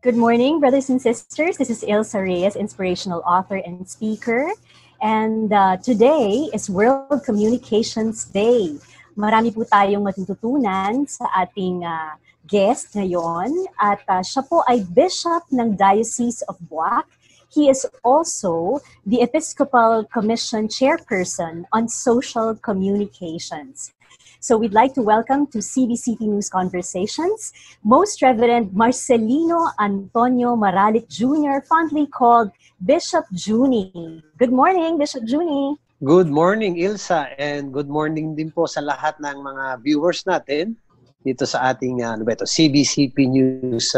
Good morning, brothers and sisters. This is Ilsa Reyes, inspirational author and speaker. And today is World Communications Day. Marami po tayong matututunan sa ating guest ngayon. At siya po ay Bishop ng Diocese of Buac. He is also the Episcopal Commission Chairperson on Social Communications. So we'd like to welcome to CBCP News Conversations, Most Reverend Marcelino Antonio Maralit Jr., fondly called Bishop Junie. Good morning, Bishop Junie. Good morning, Ilsa, and good morning din po sa lahat ng mga viewers natin dito sa ating CBCP News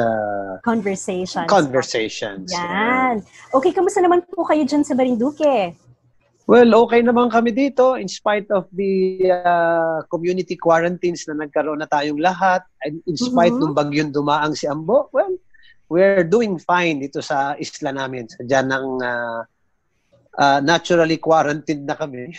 Conversations. Yan. Okay, kamusta naman po kayo dyan sa Marinduque? Well, okay naman kami dito in spite of the community quarantines na nagkaroon na tayong lahat, and in spite ng bagyong dumaang si Ambo. Well, we're doing fine dito sa isla namin. Diyan ng naturally quarantined na kami.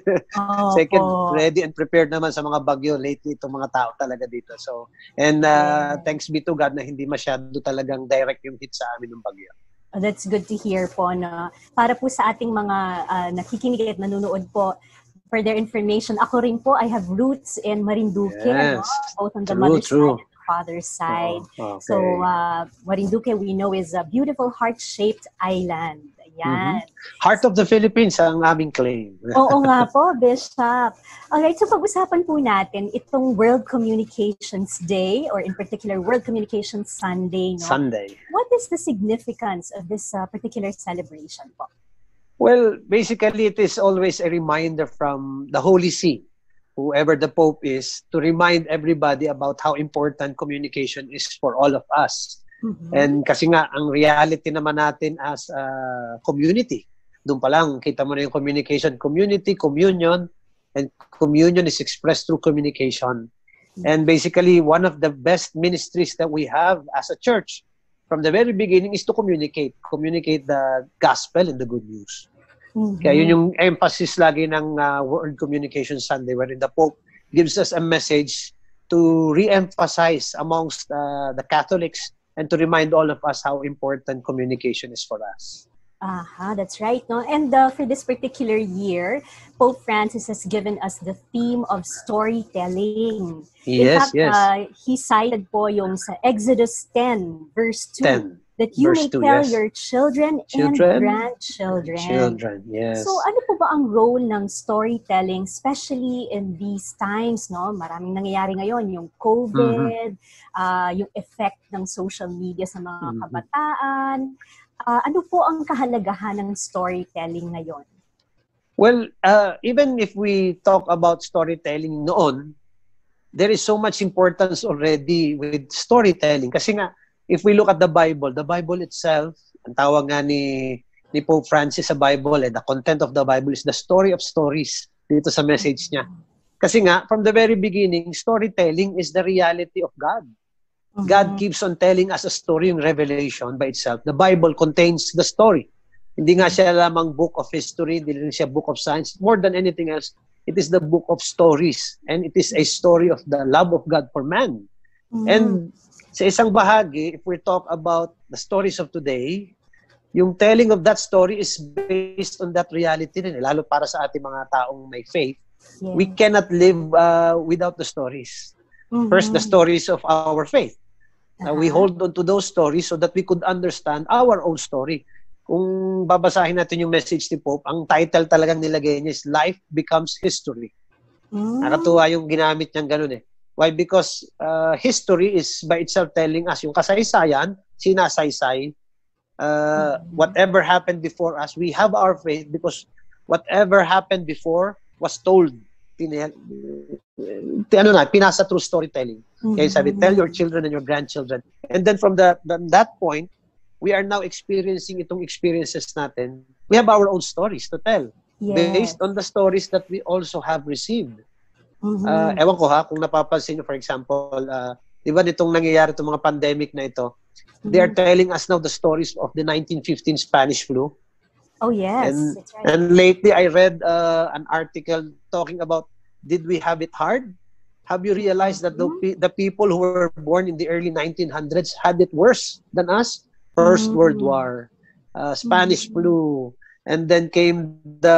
Second, ready and prepared naman sa mga bagyo lately itong mga tao talaga dito. So, and thanks be to God na hindi masyado talagang direct yung hit sa amin ng bagyo. That's good to hear po. No? Para po sa ating mga nakikinig at nanonood po, for their information, ako rin po, I have roots in Marinduque, no? Both on the mother's side and the father's side. Okay. So, Marinduque, we know, is a beautiful heart-shaped island. Ayan. Heart of the Philippines ang aming claim. Oo nga po, Bishop. Alright, so pag-usapan po natin itong World Communications Day, or in particular, World Communications Sunday. No? Sunday. What is the significance of this particular celebration po? Well, basically, it is always a reminder from the Holy See, whoever the Pope is, to remind everybody about how important communication is for all of us. And kasi nga, ang reality naman natin as a community, doon pa lang, kita mo na yung communication, community, communion, and communion is expressed through communication. And basically, one of the best ministries that we have as a church from the very beginning is to communicate the gospel and the good news. Kaya yun yung emphasis lagi ng World Communication Sunday, wherein the Pope gives us a message to re-emphasize amongst the Catholics and to remind all of us how important communication is for us. That's right. No? And for this particular year, Pope Francis has given us the theme of storytelling. Yes, In fact, he cited po yung sa Exodus 10, verse 2, that you may tell your children and grandchildren. Yes. So ano po ba ang role ng storytelling, especially in these times, no? Maraming nangyayari ngayon, yung COVID, yung effect ng social media sa mga kabataan. Ano po ang kahalagahan ng storytelling ngayon? Well, even if we talk about storytelling noon, there is so much importance already with storytelling. Kasi nga, if we look at the Bible itself, ang tawag nga ni Pope Francis sa Bible, the content of the Bible is the story of stories dito sa message niya. Kasi nga, from the very beginning, storytelling is the reality of God. God keeps on telling us a story, yung Revelation by itself. The Bible contains the story. Hindi nga siya lamang book of history, hindi rin siya book of science. More than anything else, it is the book of stories. And it is a story of the love of God for man. And sa isang bahagi, if we talk about the stories of today, yung telling of that story is based on that reality rin. Lalo para sa ating mga taong may faith. Yeah. We cannot live without the stories. First, the stories of our faith. We hold on to those stories so that we could understand our own story. Kung babasahin natin yung message ni Pope, ang title talagang nilagay niya is Life Becomes History. Nakatuwa yung ginamit niyang ganun eh. Why? Because history is by itself telling us, yung kasaysayan, sinasaysay, whatever happened before us, we have our faith because whatever happened before was told. Pinasa through storytelling. Kaya sabi, tell your children and your grandchildren. And then from that point, we are now experiencing itong experiences natin. We have our own stories to tell. Based on the stories that we also have received. Ewan ko kung napapansin nyo, for example, di ba nitong nangyayari itong mga pandemic na ito, they are telling us now the stories of the 1915 Spanish flu. Oh, yes. That's right. And lately, I read an article talking about, did we have it hard? Have you realized that the people who were born in the early 1900s had it worse than us? First World War, Spanish flu, and then came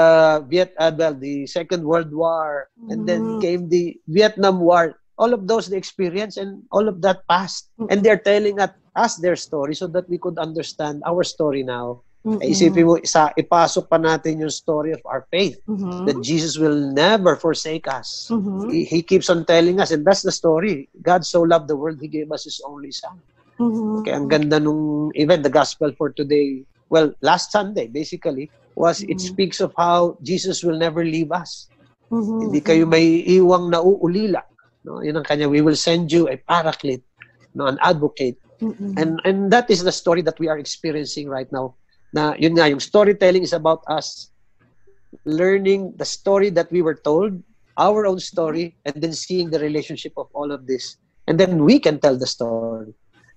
the Second World War, and then came the Vietnam War. All of those they experienced, and all of that passed. And they're telling us their story so that we could understand our story now. Isipin mo, ipasok pa natin yung story of our faith, that Jesus will never forsake us. He keeps on telling us, and that's the story. God so loved the world, He gave us His only Son. Kaya ang ganda nung, even the gospel for today, well, last Sunday, basically, it speaks of how Jesus will never leave us. Hindi kayo may iwang nauulila. No? Yun ang kanya, we will send you a paraclete, no, an advocate. And that is the story that we are experiencing right now. Na yun nga, yung storytelling is about us learning the story that we were told, our own story, and then seeing the relationship of all of this. And then we can tell the story.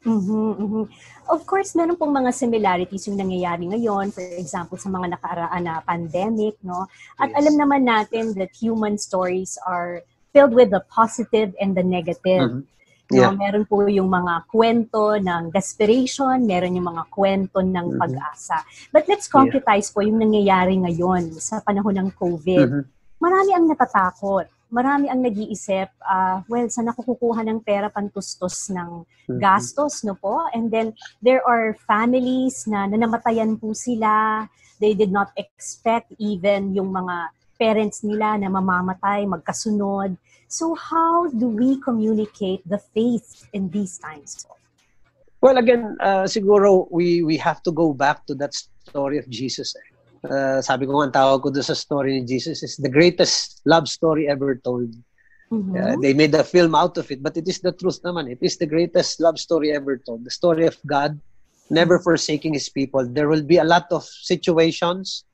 Of course, meron pong mga similarities yung nangyayari ngayon, for example, sa mga nakaraan na pandemic, no? At alam naman natin that human stories are filled with the positive and the negative. No, meron po yung mga kwento ng desperation, meron yung mga kwento ng pag-asa. But let's concretize po yung nangyayari ngayon sa panahon ng COVID. Marami ang natatakot. Marami ang nag-iisip, saan ako kukuha ng pera pantustos ng gastos, no po? And then, there are families na nanamatayan po sila. They did not expect even yung mga parents nila na mamamatay, magkasunod. So, how do we communicate the faith in these times? Well, again, siguro, we have to go back to that story of Jesus. Sabi ko nga, ang tawag ko doon sa story ni Jesus is the greatest love story ever told. They made a film out of it, but it is the truth naman. It is the greatest love story ever told. The story of God never forsaking His people. There will be a lot of situations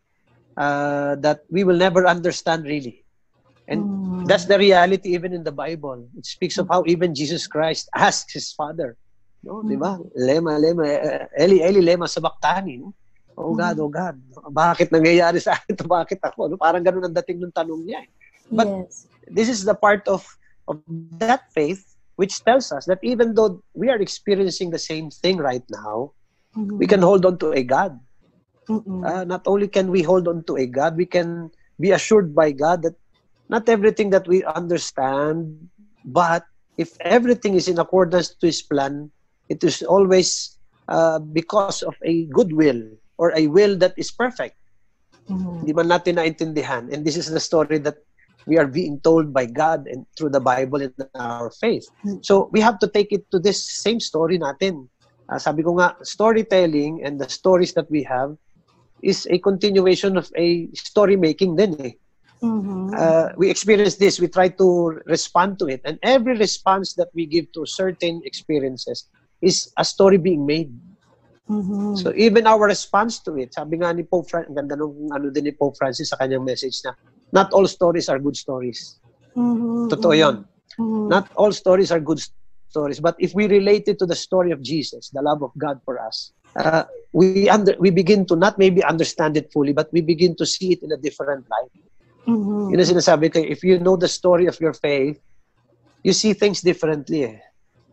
that we will never understand really. And that's the reality even in the Bible. It speaks of how even Jesus Christ asked His Father. No, di ba? Lema, Eli, Eli, lema sabachthani. No? Oh God, bakit nangyayari sa akin ito? Bakit ako? No? Parang ganun ang dating ng tanong niya. But this is the part of that faith which tells us that even though we are experiencing the same thing right now, we can hold on to a God. Not only can we hold on to a God, we can be assured by God that not everything that we understand, but if everything is in accordance to His plan, it is always because of a good will or a will that is perfect. Hindi man natin naintindihan. And this is the story that we are being told by God and through the Bible and our faith. So we have to take it to this same story natin. Sabi ko nga, storytelling and the stories that we have is a continuation of a story making din eh. We experience this, we try to respond to it, and every response that we give to certain experiences is a story being made. So even our response to it, sabi nga ni Pope Francis, ganda nung din ni Pope Francis sa kanyang message na not all stories are good stories. Totoo yun. Not all stories are good stories, but if we relate it to the story of Jesus, the love of God for us, we begin to not maybe understand it fully, but we begin to see it in a different light. Yun ang sinasabi ko, if you know the story of your faith, you see things differently eh.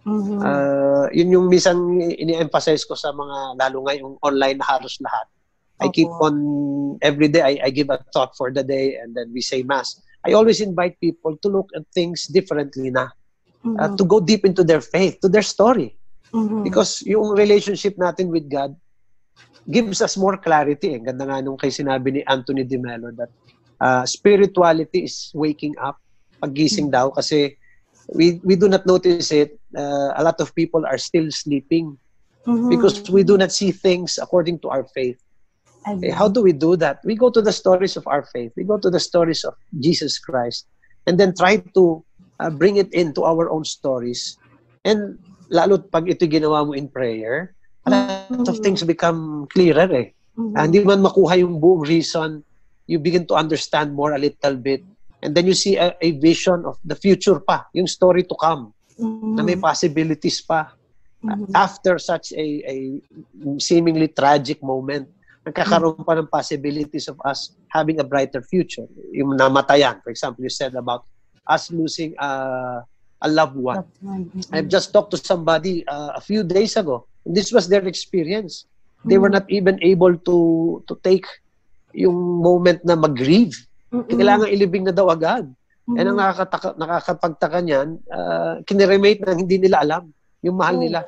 Yun yung minsan ini-emphasize ko sa mga, lalo ngayong online na halos lahat. I keep on, every day I give a thought for the day and then we say Mass. I always invite people to look at things differently na. To go deep into their faith, to their story. Because yung relationship natin with God gives us more clarity. Ang ganda nga nung kay sinabi ni Anthony de Mello that spirituality is waking up, paggising daw, kasi we do not notice it. A lot of people are still sleeping because we do not see things according to our faith. How do we do that? We go to the stories of our faith. We go to the stories of Jesus Christ and then try to bring it into our own stories. And lalo pag ito ginawa mo in prayer, a lot of things become clearer eh. Hindi man makuha yung buong reason, you begin to understand more a little bit. And then you see a vision of the future pa, yung story to come, na may possibilities pa. After such a seemingly tragic moment, nagkakaroon pa ng possibilities of us having a brighter future. Yung namatayan, for example, you said about us losing a loved one. Mm-hmm. I've just talked to somebody a few days ago. This was their experience. They were not even able to take yung moment na mag-grieve. Kailangan ilibing na daw agad. And ang nakakapagtaka niyan, kiniremate na hindi nila alam yung mahal nila.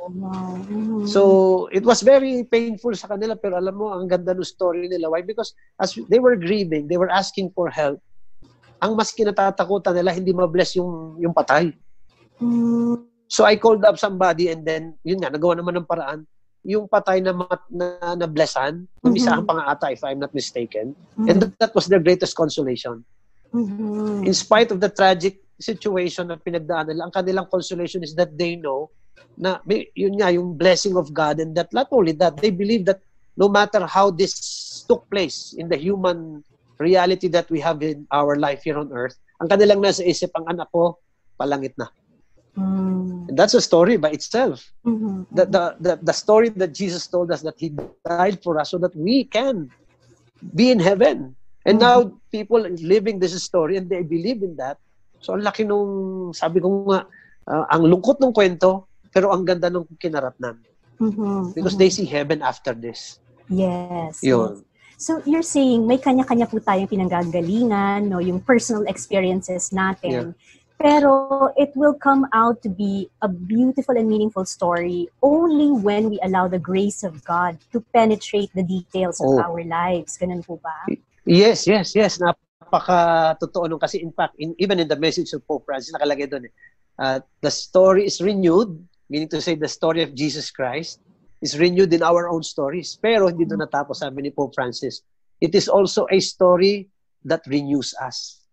So, it was very painful sa kanila, pero alam mo, ang ganda ng story nila. Why? Because as they were grieving, they were asking for help. Ang mas kinatatakutan nila, hindi ma-bless yung patay. So, I called up somebody and then, yun nga, nagawa naman ng paraan. Yung patay na blessan, umisahan pa nga ata, if I'm not mistaken. And that was their greatest consolation. In spite of the tragic situation na pinagdaan nila, ang kanilang consolation is that they know na yun nga, yung blessing of God, and that not only that, they believe that no matter how this took place in the human reality that we have in our life here on earth, ang kanilang nasa isip, ang anak ko, palangit na. And that's a story by itself. The story that Jesus told us, that He died for us so that we can be in heaven. And now, people living this story and they believe in that. So, ang laki nung, sabi ko nga, ang lungkot ng kwento, pero ang ganda nung kinarapnan. Because they see heaven after this. Yes. Yun. Yes. So, you're saying, may kanya-kanya po tayong pinanggagalingan, no, yung personal experiences natin. Yeah. Pero it will come out to be a beautiful and meaningful story only when we allow the grace of God to penetrate the details of our lives. Ganun po ba? Yes. Napaka-totoo nung kasi in fact, even in the message of Pope Francis, nakalagay doon the story is renewed, meaning to say the story of Jesus Christ is renewed in our own stories. Pero hindi doon natapos, sabi ni Pope Francis. It is also a story that renews us.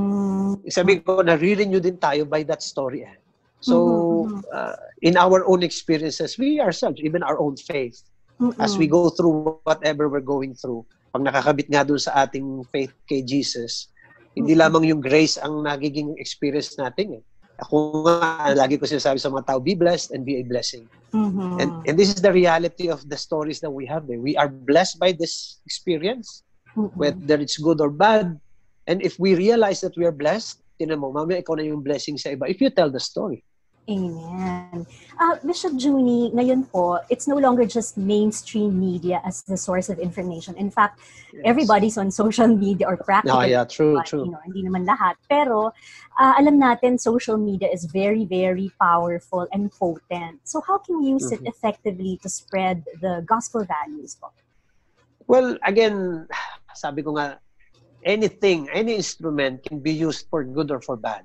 Sabi ko, na-renew din tayo by that story. So, in our own experiences, we ourselves, even our own faith, as we go through whatever we're going through, pag nakakabit nga doon sa ating faith kay Jesus, hindi lamang yung grace ang nagiging experience natin. Ako nga, lagi ko sinasabi sa mga tao, be blessed and be a blessing. And this is the reality of the stories that we have there. We are blessed by this experience, whether it's good or bad. And if we realize that we are blessed, tinan mo, mamaya ikaw na yung blessing sa iba if you tell the story. Amen. Bishop Juni, ngayon po, it's no longer just mainstream media as the source of information. In fact, everybody's on social media or practically. True. You know, hindi naman lahat. Pero alam natin, social media is very, very powerful and potent. So how can we use it effectively to spread the gospel values po? Well, again, sabi ko nga, any instrument can be used for good or for bad.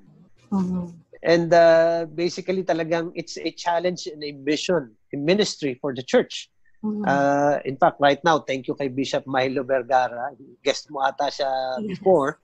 And basically talagang it's a challenge and a mission, a ministry for the church. In fact, right now, thank you kay Bishop Milo Vergara. Guest mo ata siya before.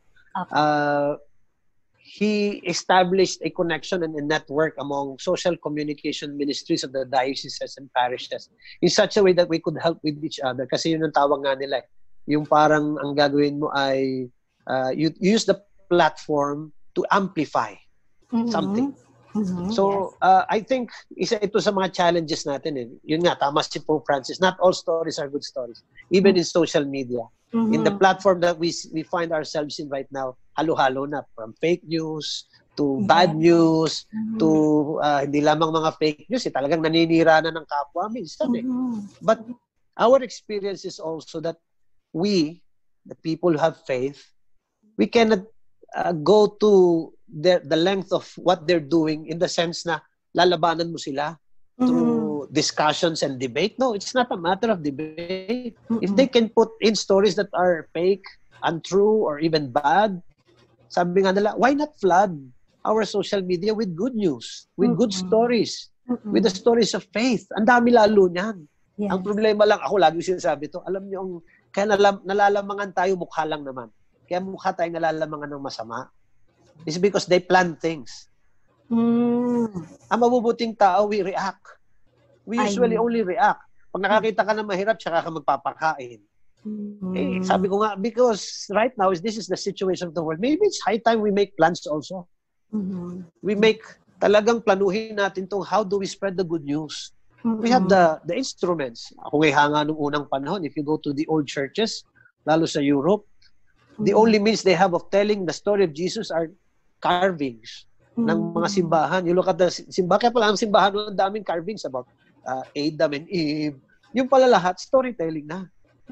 He established a connection and a network among social communication ministries of the dioceses and parishes in such a way that we could help with each other. Kasi yun ang tawag nga nila. Yung parang ang gagawin mo ay you use the platform to amplify something. So, I think isa ito sa mga challenges natin. Yun nga, tama si Pope Francis. Not all stories are good stories. Even in social media. In the platform that we find ourselves in right now, halo-halo na. From fake news to bad news to hindi lamang mga fake news. Talagang naninira na ng kapwa minsan. But our experience is also that we, the people who have faith, we cannot go to the length of what they're doing in the sense na lalabanan mo sila through discussions and debate. No, it's not a matter of debate. If they can put in stories that are fake, untrue, or even bad, sabi nga nila, why not flood our social media with good news, with good stories, with the stories of faith? Ang dami lalo niyan. Yes. Ang problema lang, ako lagi sinasabi ito, alam niyo, kaya nalalamangan tayo, mukha lang naman. Kaya mukha tayong nalalamangan ng masama. It's because they plan things. Ang mabubuting tao, we react. We usually only react. Pag nakakita ka na mahirap, tsaka ka magpapakain. Sabi ko nga, because right now, this is the situation of the world. Maybe it's high time we make plans also. We make, talagang planuhin natin itong how do we spread the good news. We have the instruments. Ako ngay hanga nung unang panahon, if you go to the old churches, lalo sa Europe, the only means they have of telling the story of Jesus are carvings ng mga simbahan. You look at the simbahan, kaya pala ang simbahan, ang daming carvings about Adam and Eve. Yung pala lahat, storytelling na.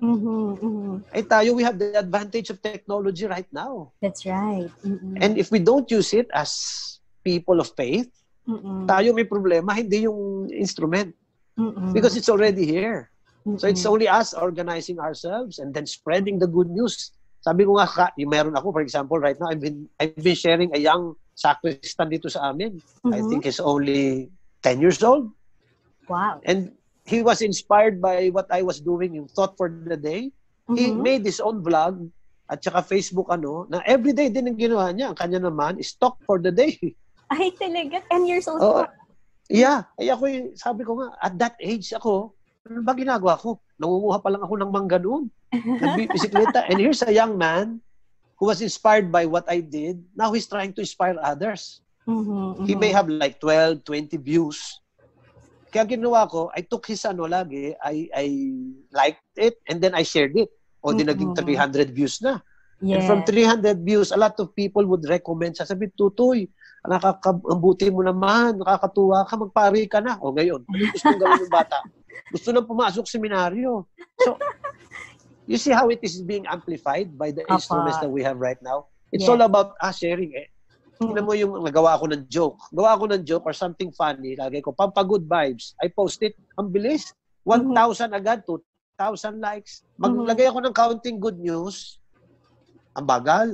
Ay tayo, we have the advantage of technology right now. That's right. And if we don't use it as people of faith, tayo may problema, hindi yung instrument. Because it's already here. So it's only us organizing ourselves and then spreading the good news. Sabi ko nga, meron ako, for example, right now, I've been sharing a young sacristan dito sa amin. I think he's only 10 years old. Wow. And he was inspired by what I was doing, yung Thought for the Day. He made his own vlog at saka Facebook na everyday din ang ginawa niya. Ang kanya naman is Talk for the Day. Ay, talaga? 10 years old pa? Yeah. Ay ako, sabi ko nga, at that age ako, ano ba ginagawa ko? Nangunguha pa lang ako ng mangga noon. Nagbibisikleta. And here's a young man who was inspired by what I did. Now he's trying to inspire others. He may have like 12, 20 views. Kaya ginawa ko, I took his lagi, I liked it, and then I shared it. O di naging 300 views na. And from 300 views, a lot of people would recommend. Sasabi, Tutoy, nakakabuti mo naman, nakakatuwa ka, magpari ka na. O ngayon, gusto mong gawin yung bata. Gusto nang pumasok seminaryo. So, you see how it is being amplified by the instruments that we have right now? It's all about us sharing it. Tingnan mo yung nagawa ako ng joke. Gawa ako ng joke or something funny. Lagay ko, Pampagood Vibes. I post it. Ang bilis. 1,000 agad. 2,000 likes. Maglagay ako ng counting good news. Ang bagal.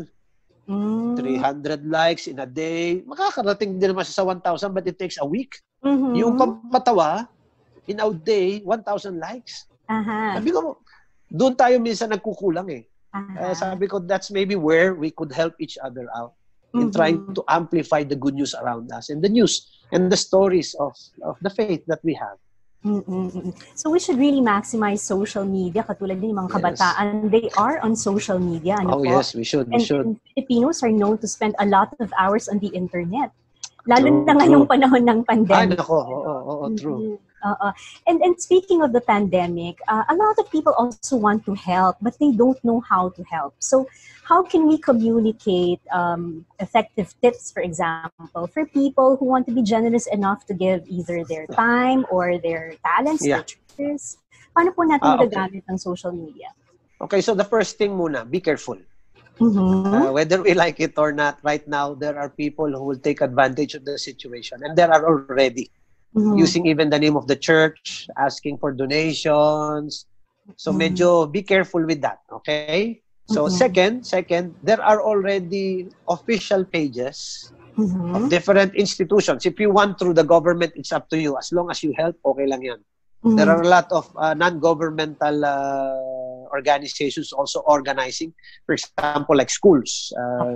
300 likes in a day. Makakarating din naman sa 1,000 but it takes a week. Yung pampatawa, in a day, 1,000 likes. Sabi ko, doon tayo minsan nagkukulang eh. Sabi ko, that's maybe where we could help each other out in trying to amplify the good news around us and the news and the stories of the faith that we have. So we should really maximize social media. Katulad din mga kabataan, they are on social media. Yes, we should. And Filipinos are known to spend a lot of hours on the internet. Lalo na ngayong panahon ng pandemic. Ay, nako. True. And speaking of the pandemic, a lot of people also want to help, but they don't know how to help. So how can we communicate effective tips, for example, for people who want to be generous enough to give either their time or their talents to churches? Paano po natin magagamit ng social media? Okay, so the first thing muna, be careful. Whether we like it or not, right now, there are people who will take advantage of the situation. And there are already using even the name of the church, asking for donations. So medyo be careful with that, okay? So second, there are already official pages of different institutions. If you want through the government, it's up to you. As long as you help, okay lang yan. There are a lot of non-governmental organizations also organizing. For example, like schools.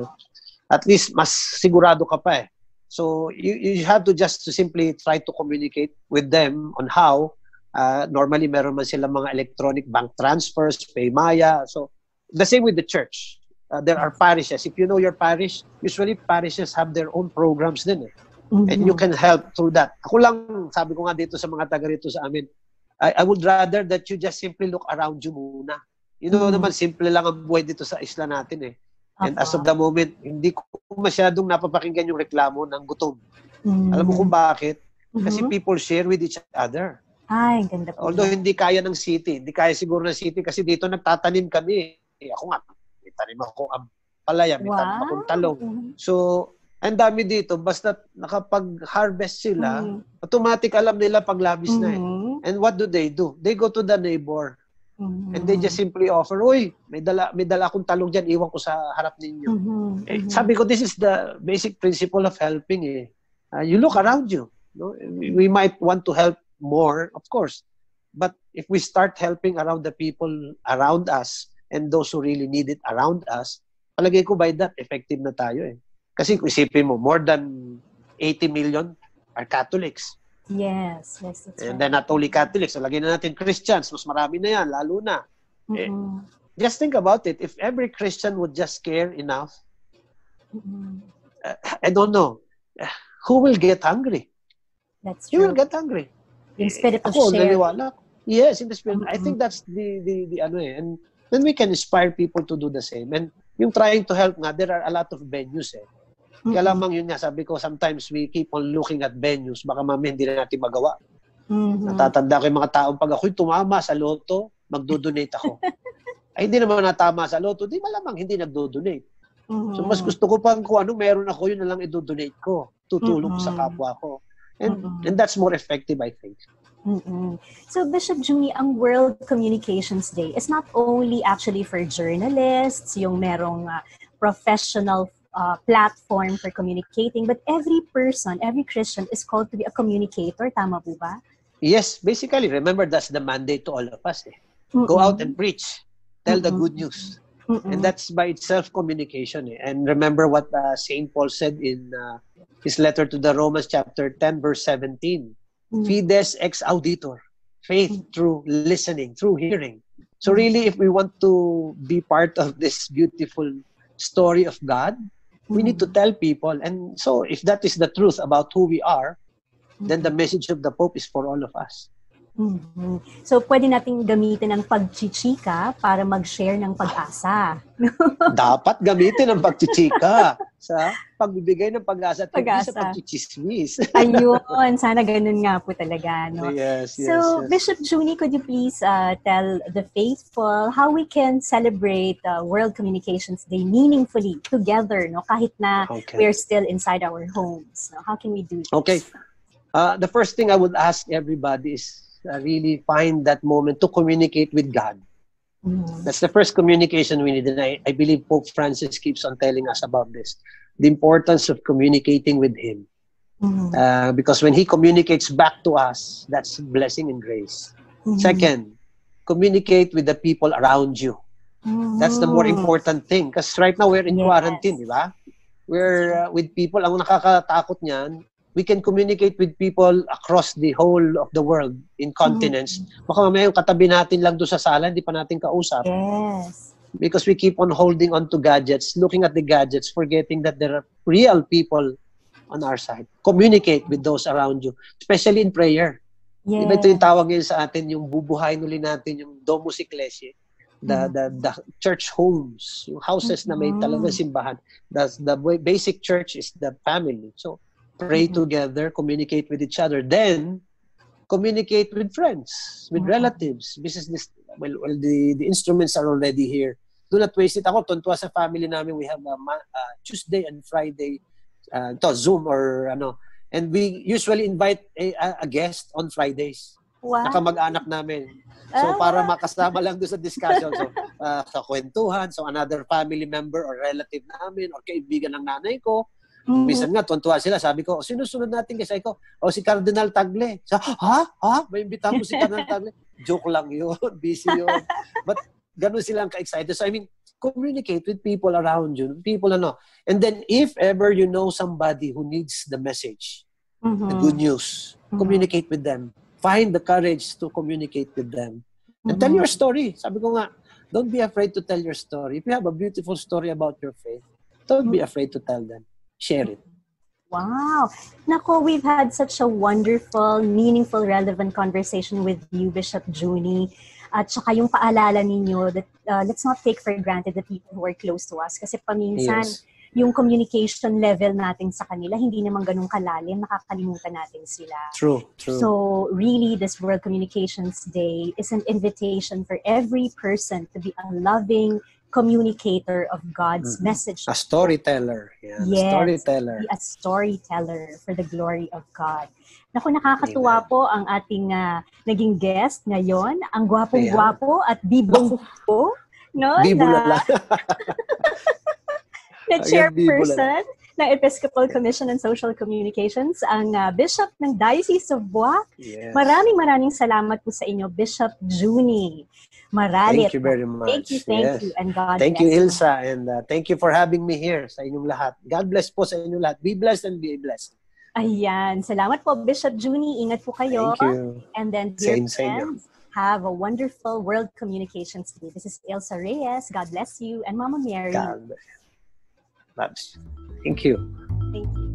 At least mas sigurado ka pa eh. So you have to just simply try to communicate with them on how. Normally, meron man sila mga electronic bank transfers, Paymaya. So the same with the church. There are parishes. If you know your parish, usually parishes have their own programs din eh. And you can help through that. Ako lang, sabi ko nga dito sa mga taga rito sa amin, I would rather that you just simply look around you muna. You know naman, simple lang ang buhay dito sa isla natin eh. And as of the moment, hindi ko masyadong napapakinggan yung reklamo ng gutom. Alam mo kung bakit? Kasi people share with each other. Ay, ganda po. Although hindi kaya ng city. Hindi kaya siguro ng city kasi dito nagtatanim kami. Ako nga, may tanim ako ang palaya, may tanim akong talong. So, ang dami dito, basta nakapag-harvest sila, automatic alam nila pag labis na eh. And what do? They go to the neighbor. And they just simply offer, uy, may dala akong talong dyan, iwan ko sa harap ninyo. Eh, sabi ko, this is the basic principle of helping eh. You look around you. No? We might want to help more, of course. But if we start helping around the people around us and those who really need it around us, palagay ko by that, effective na tayo eh. Kasi kung isipin mo, more than 80 million are Catholics. Yes, that's and then not only Catholics, so lagyan na natin Christians, mas marami na yan, lalo na. Just think about it. If every Christian would just care enough, I don't know, who will get hungry? That's true. You will get hungry. In spirit of Ako, share. naniwala. Yes, in the spirit. I think that's the ano eh. And then we can inspire people to do the same. And yung trying to help nga, there are a lot of venues eh. Kaya lamang yun nga, sabi ko, sometimes we keep on looking at venues, baka mamaya hindi na natin magawa. Natatanda ko yung mga taong pag ako'y tumama sa loto, magdo-donate ako. Ay, hindi naman natama sa loto, di malamang hindi nagdo-donate. So, mas gusto ko pang kung ano meron ako, yun na lang i-donate ko. Tutulong ko sa kapwa ko. And that's more effective, I think. So, Bishop Juni, ang World Communications Day is not only actually for journalists, yung merong professional platform for communicating, but every person, every Christian is called to be a communicator. Tama po ba? Yes, basically, remember that's the mandate to all of us. Go out and preach. Tell the good news. And that's by itself communication. And remember what St. Paul said in his letter to the Romans chapter 10, verse 17. Fides ex auditor. Faith through listening, through hearing. So really, if we want to be part of this beautiful story of God, we need to tell people. And so if that is the truth about who we are, then the message of the Pope is for all of us. So, pwede nating gamitin ang pagchichika para mag-share ng pag-asa. Dapat gamitin ang pagchichika sa pagbibigay ng pag-asa at hindi sa pagchichismis. Ayun, sana ganun nga po talaga. No? Yes. Bishop Juni, could you please tell the faithful how we can celebrate World Communications Day meaningfully together, no? Kahit na we're still inside our homes. No? How can we do this? Okay. The first thing I would ask everybody is really find that moment to communicate with God. That's the first communication we need. And I believe Pope Francis keeps on telling us about this. The importance of communicating with Him. Because when He communicates back to us, that's blessing and grace. Second, communicate with the people around you. That's the more important thing. Because right now, we're in quarantine, di ba? We're with people. Ang nakakatakot niyan, we can communicate with people across the whole of the world in continents. Baka mamaya yung katabi natin lang doon sa sala, hindi pa natin kausap. Yes. Because we keep on holding on to gadgets, looking at the gadgets, forgetting that there are real people on our side. Communicate with those around you, especially in prayer. Yes. Diba ito yung tawag ngayon sa atin, yung bubuhayin uli natin, yung Domus Ecclesiae, the church homes, yung houses na may talagang simbahan. The basic church is the family. So, pray together, communicate with each other. Then, communicate with friends, with relatives. This is this. Well, the instruments are already here. Do not waste it. Ako, tuntua sa family namin, we have Tuesday and Friday, Zoom or ano. And we usually invite a guest on Fridays. Wow. Nakamag-anak namin. So, para makasama lang doon sa discussion. So, sa kwentuhan. So, another family member or relative namin or kaibigan ng nanay ko. Minsan nga, tuwan-tuwa sila. Sabi ko, sinusunod natin kasi ko, si Cardinal Tagle. May imbitahan mo si Cardinal Tagle? Joke lang yun. Busy yun. But ganun silang ka-excited. So, I mean, communicate with people around you. People ano. And then, if ever you know somebody who needs the message, the good news, communicate with them. Find the courage to communicate with them. And tell your story. Sabi ko nga, don't be afraid to tell your story. If you have a beautiful story about your faith, don't be afraid to tell them. Share it. Wow. Nako, we've had such a wonderful, meaningful, relevant conversation with you, Bishop Juni. At saka yung paalala ninyo that let's not take for granted the people who are close to us. Kasi paminsan, yung communication level natin sa kanila, hindi naman ganun kalalim, nakakalimutan natin sila. True. So really, this World Communications Day is an invitation for every person to be a loving communicator of God's message. A storyteller. Yeah, yes, storyteller. Be a storyteller for the glory of God. Naku, nakakatuwa po ang ating naging guest ngayon. Ang gwapong-gwapo at bibong po. No? Bibulala. Na chairperson ng Episcopal Commission on Social Communications, ang Bishop ng Diocese of Buwak. Yes. Maraming salamat po sa inyo, Bishop Juni. Maralit. Thank you very much. Thank you, and God thank bless you, Ilsa, and thank you for having me here sa inyong lahat. God bless po sa inyong lahat. Be blessed and be blessed. Ayan. Salamat po, Bishop Juni. Ingat po kayo. Thank you. And then, dear friends, have a wonderful World Communications Day. This is Elsa Reyes. God bless you. And Mama Mary. God bless you. Thank you. Thank you.